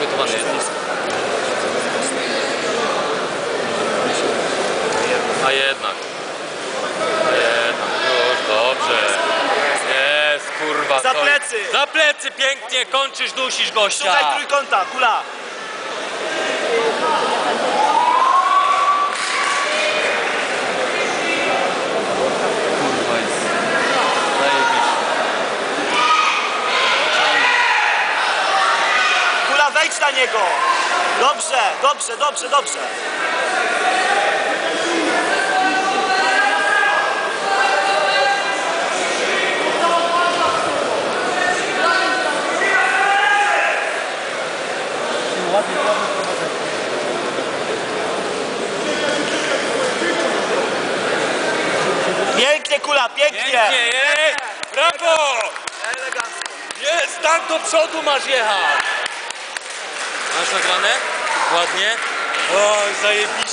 przygotowany jest. A jednak już dobrze. Jest, kurwa. Za plecy! Za plecy, pięknie, kończysz, dusisz gościa. Szukaj trójkąta, kula! Kurwa, jest zajebiście. Kula, wejdź na niego! Dobrze, dobrze, dobrze, dobrze. Pięknie, kula, pięknie! Pięknie, brawo! Elegancko. Jest, tak do przodu masz jechać. Masz nagrane? Ładnie? Oj, zajebiście.